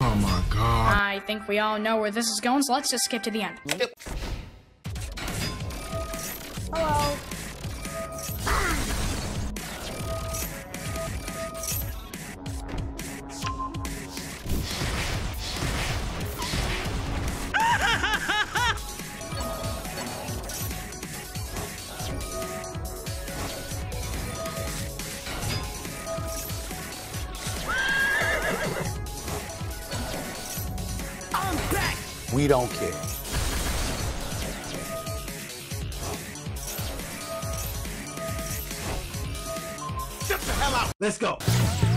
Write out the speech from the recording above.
Oh my god. I think we all know where this is going, so let's just skip to the end. Hello. We don't care. Get the hell out. Let's go.